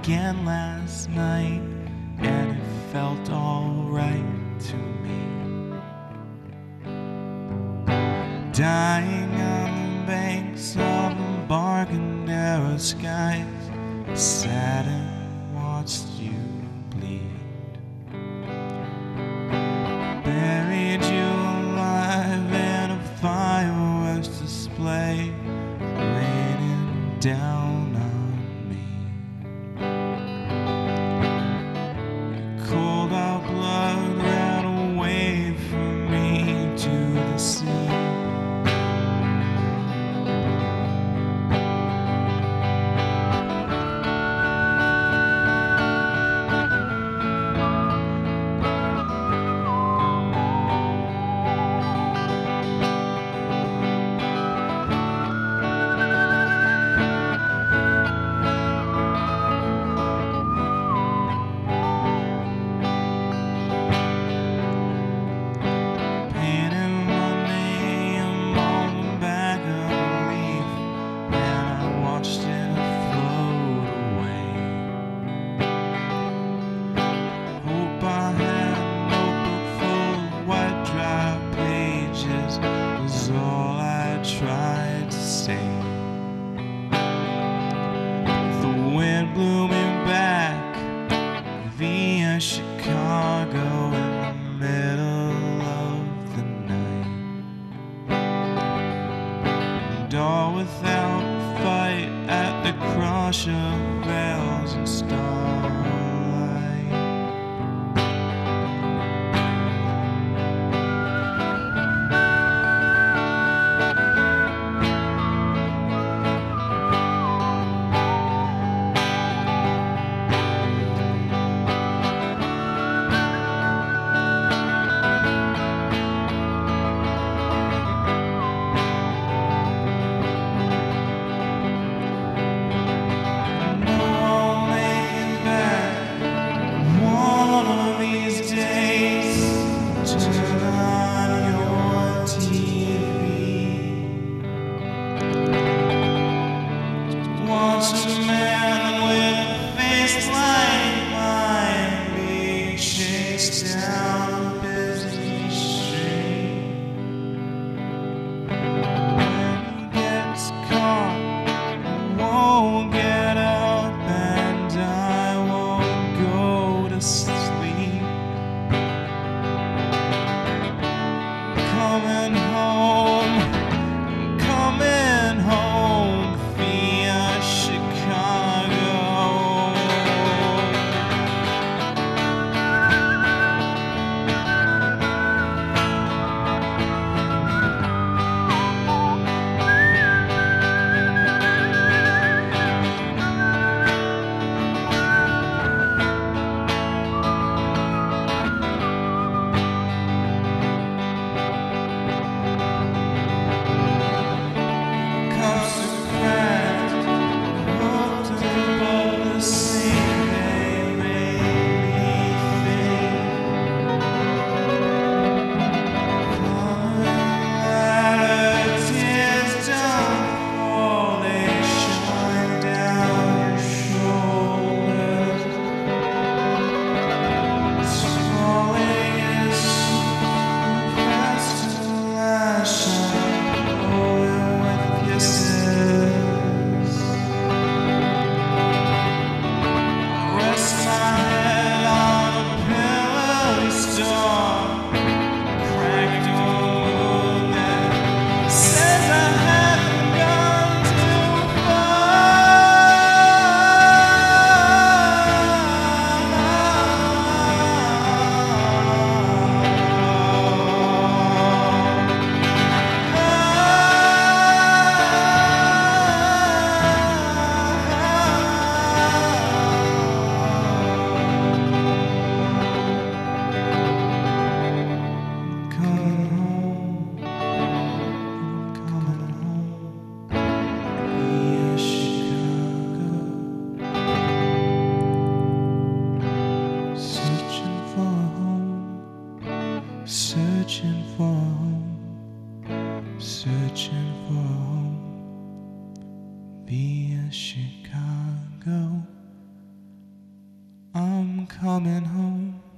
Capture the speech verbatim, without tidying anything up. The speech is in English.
again last night, and it felt alright to me. Dying on the banks of Embarcadero skies, sat and watched you bleed. Buried you alive in a fireworks display, raining down on me. Your cold out blood ran away from me to the sea. Tried to say, the wind blew me back via Chicago in the middle of the night, and all without a fight at the crush of bells and starlight. Watch a man with a face like mine being chased down a busy street. When he gets caught, he won't get up, and I won't go to sleep. Coming home, coming home. Searching for home, searching for home via Chicago. coming home.